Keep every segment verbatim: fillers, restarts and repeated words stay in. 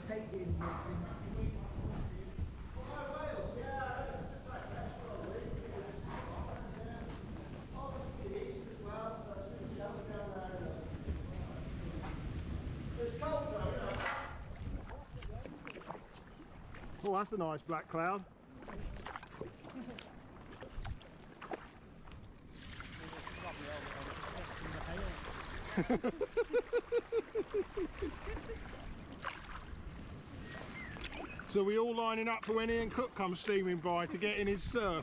painting thing. Wales, yeah, just like restaurant, all the east as well, so it's really down down there. It's cold though, yeah. Oh, that's a nice black cloud. So we all lining up for when Ian Cook comes steaming by to get in his surf.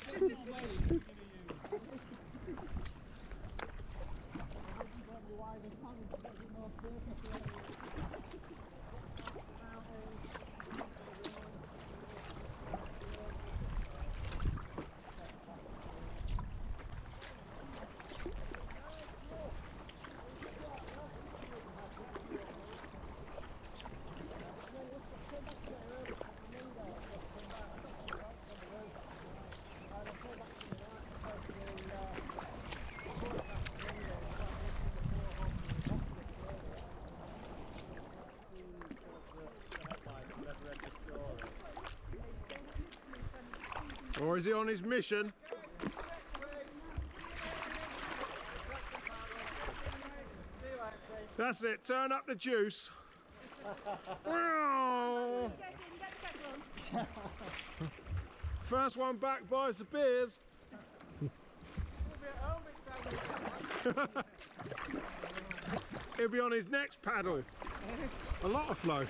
Or is he on his mission? That's it, turn up the juice. First one back buys the beers. He'll be on his next paddle. A lot of flow.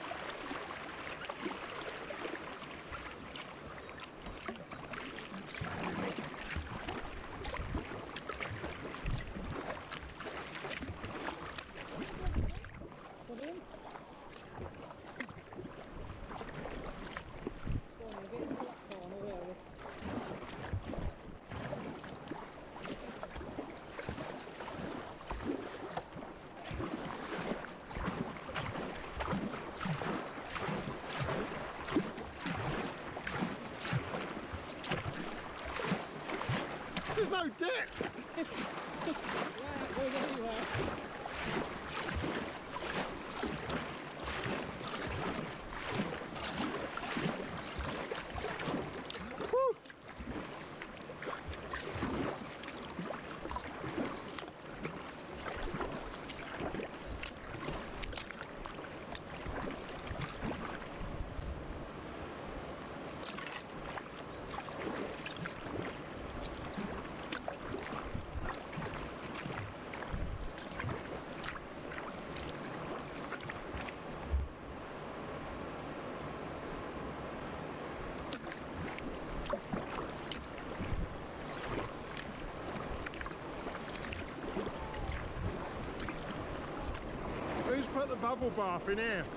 There's no dip! Yeah, it goes everywhere. Woo! Who's put the bubble bath in here?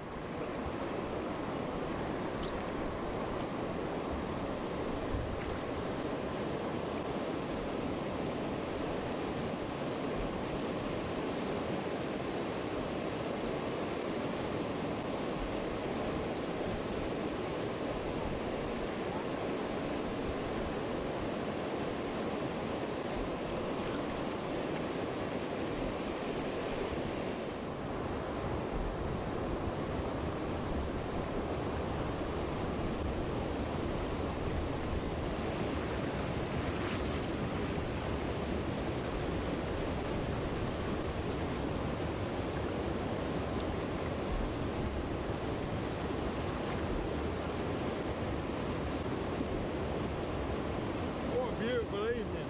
Beautiful evening.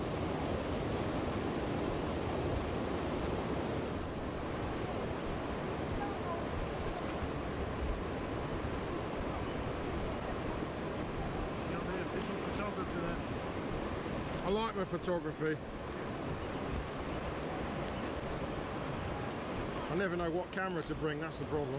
You'll be official photographer then. I like my photography. I never know what camera to bring, that's the problem.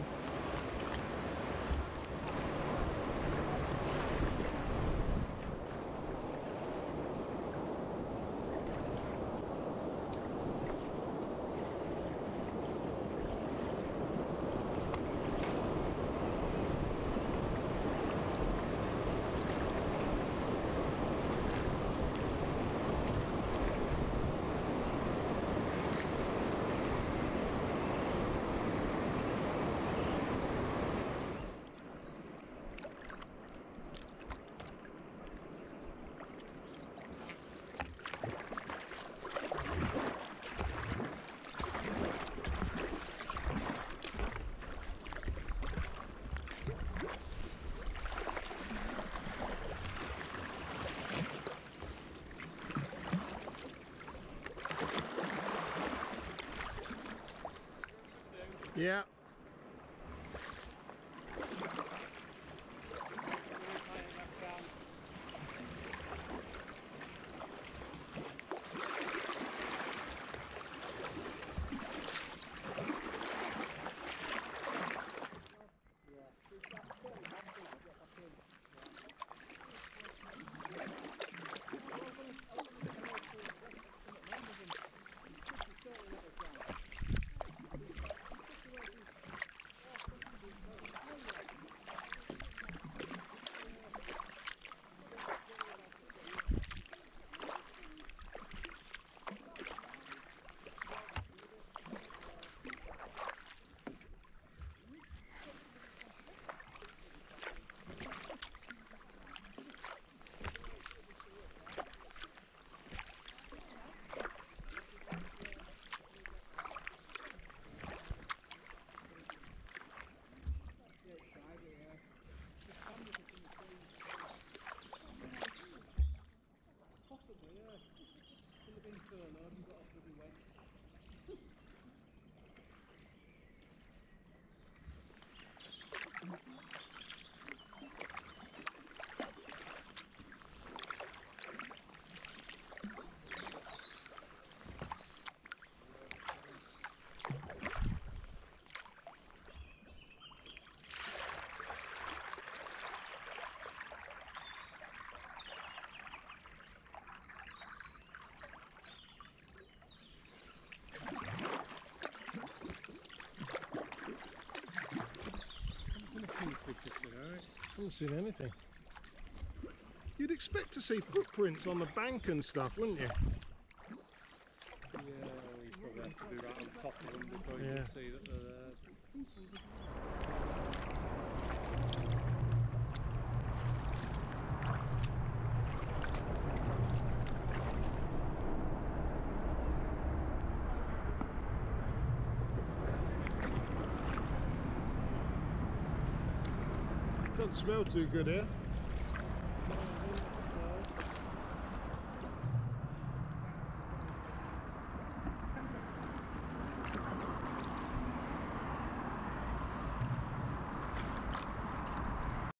Yeah. I haven't seen anything. You'd expect to see footprints on the bank and stuff, wouldn't you? Yeah, you probably have to be right on top of them before you Yeah. can see that they're there. Doesn't smell too good here.